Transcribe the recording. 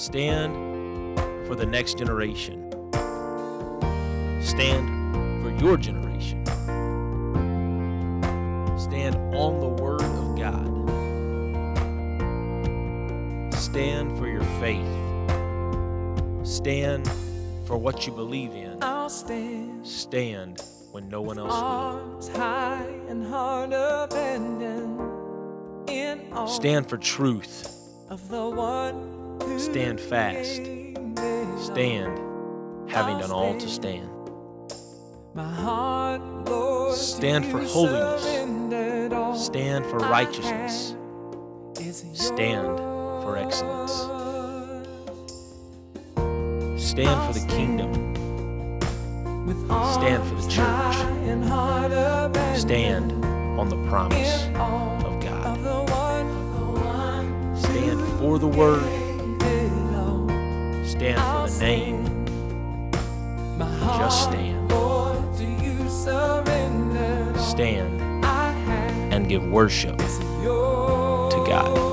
Stand for the next generation. Stand for your generation. Stand on the Word of God. Stand for your faith. Stand for what you believe in. I'll stand. Stand when no one else will. Arms high and heart abandoned in all Stand for truth. of the one who Stand fast. made me Stand having done all to stand. my heart, Lord, Stand to for you holiness. surrendered all Stand for I righteousness. have is Stand for excellence. yours. Stand for the kingdom. With Stand for the arms church. high and heart abandoned Stand on the promise in all of God. of the one Stand for the word. made all. Stand for the name. My heart, Just stand. Lord, to you surrender. Stand I have and give worship yours. to God.